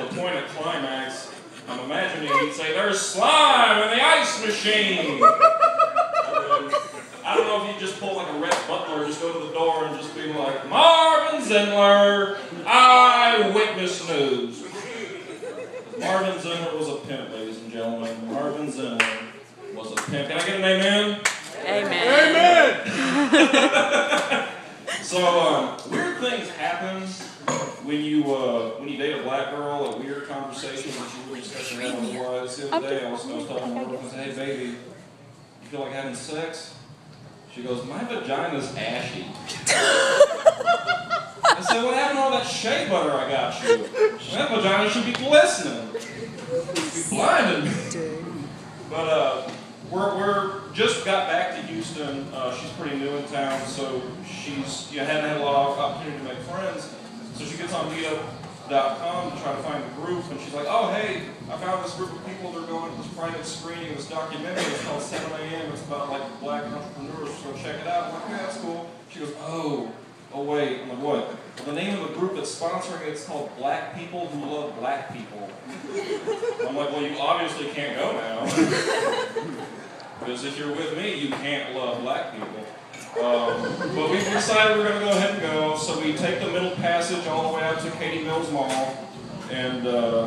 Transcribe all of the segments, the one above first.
the point of climax, I'm imagining he'd say, "There's slime in the ice machine." I don't know if he'd just pull like a Rhett Butler, just go to the door and just be like, "Marvin Zindler, Eyewitness News." Marvin Zindler was a pimp, ladies and gentlemen. Marvin Zindler was a pimp. Can I get an amen? Amen. Amen. So weird things happen when you date a black girl. A weird conversation that you were discussing that on the wise. The other day I was telling my girl, I said, "Hey baby, you feel like having sex?" She goes, "My vagina's ashy." I said, "What happened to all that shea butter I got you? That vagina should be glistening. Be blinding." But we're just got back to Houston. She's pretty new in town, so she's hadn't had a lot of opportunity to make friends. So she gets on Meetup.com to try to find a group, and she's like, "Oh hey, I found this group of people. They're going to this private screening of this documentary. It's called 7 a.m. It's about like black entrepreneurs. So check it out." I'm like, "Yeah, that's cool." She goes, "Oh wait." I'm like, "What?" "Well, the name of the group that's sponsoring it is called Black People Who Love Black People." I'm like, "Well, you obviously can't go now. Because if you're with me, you can't love black people." But we decided we're going to go ahead and go, so we take the middle passage all the way out to Katy Mills Mall, and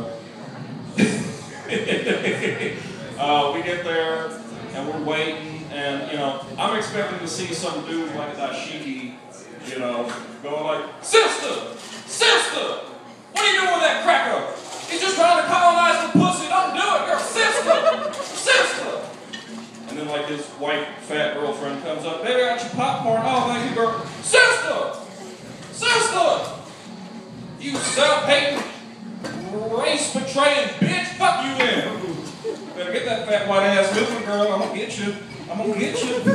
we get there, and we're waiting, and, I'm expecting to see some dude like a dashiki, going like, "Sister! Sister! What are you doing with that cracker? He's just trying to colonize the pussy. Don't do it, girl. Sister! Sister!" And then like his white fat girlfriend comes up, "Baby, I got your popcorn." "Oh, thank you, girl." "Sister! Sister! You self-hating, race-betraying bitch, fuck you in. Better get that fat white ass moving, girl. I'm gonna get you. I'm gonna get you."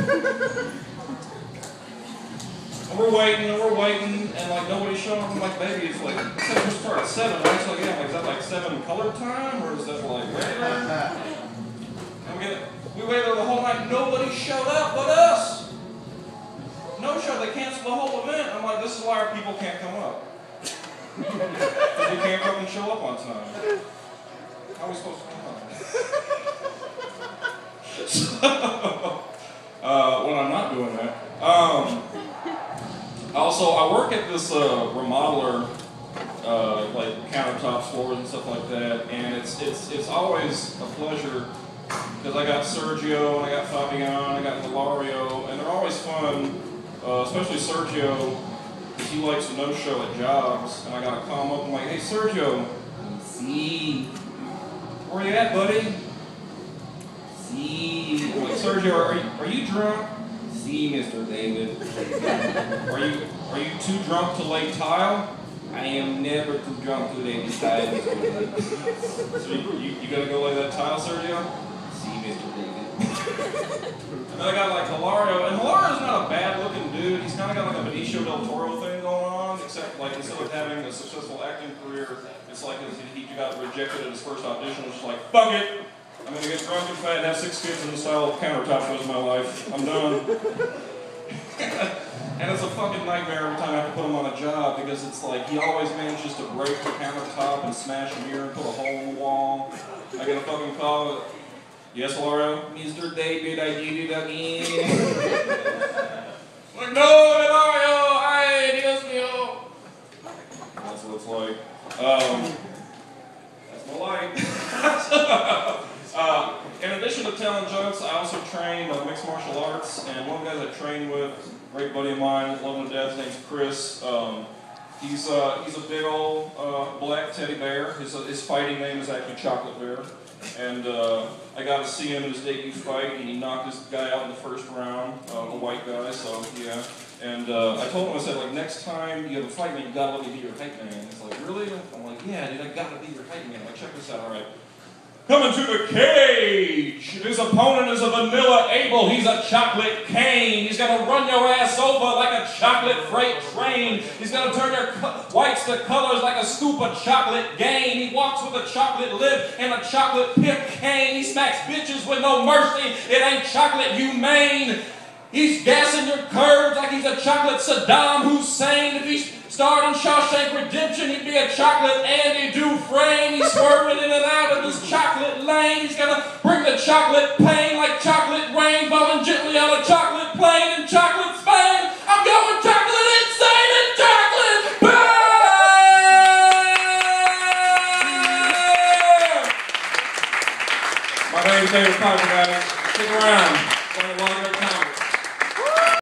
And we're waiting, and like nobody's showing up. I'm like, "Baby, it's like, it said we start at 7, right?" She's like, "Yeah." I'm like, "Is that like 7 color time, or is that like regular?" And we waited there the whole night. Nobody showed up but us. No show. They canceled the whole event. I'm like, "This is why our people can't come up. Because we can't come and show up on time. How are we supposed to come on?" When I'm not doing that. Also, I work at this remodeler, like countertops, floors, and stuff like that, and it's always a pleasure. Because I got Sergio, and I got Fabian, I got Hilario, and they're always fun, especially Sergio, because he likes to no-show at jobs, and I gotta call him up, I'm like, "Hey Sergio, see, where you at, buddy? See." I'm like, "Sergio, are you drunk?" "See, Mr. David." Are you too drunk to lay tile?" "I am never too drunk to lay this tile, Mr. David." "So you gotta go lay that tile, Sergio?" "See, Mr. David." And then I got like Hilario, and Hilario's not a bad looking dude. He's kind of got like a Benicio del Toro thing going on, except like instead of having a successful acting career, it's like he got rejected at his first audition. It's just like, "Fuck it, I'm gonna get drunk and fat and have 6 kids in the style of countertop for the rest of my life. I'm done." And it's a fucking nightmare every time I have to put him on a job, because it's like he always manages to break the countertop and smash a mirror and put a hole in the wall. I get a fucking call. "Yes, Hilario?" "Mr. David, I did it again." Like, "No, Hilario, ay, Dios mío." That's what it's like. That's my life. In addition to telling jokes, I also train mixed martial arts, and one of the guys I train with, a great buddy of mine, love him to death, his name's Chris. He's a big old black teddy bear. His fighting name is actually Chocolate Bear. And I got to see him in his debut fight, and he knocked this guy out in the first round, a white guy, so yeah. And I told him, I said, like, "Next time you have a fight, man, you gotta let me be your hype man." He's like, "Really?" I'm like, "Yeah, dude, I gotta be your hype man. Like, check this out, all right. Coming to the cage. His opponent is a vanilla Abel. He's a chocolate cane. He's going to run your ass over like a chocolate freight train. He's going to turn your whites to colors like a scoop of chocolate gain. He walks with a chocolate lip and a chocolate pimp cane. He smacks bitches with no mercy. It ain't chocolate humane. He's gassing your curves like he's a chocolate Saddam Hussein. If he starred in Shawshank Redemption. He'd be a chocolate Andy Dufresne. He's swerving in and out of his chocolate lane. He's gonna bring the chocolate pain like chocolate rain, falling gently on a chocolate plane in chocolate Spain. I'm going chocolate insane and chocolate bang! My baby favorite piper, guys. Stick around.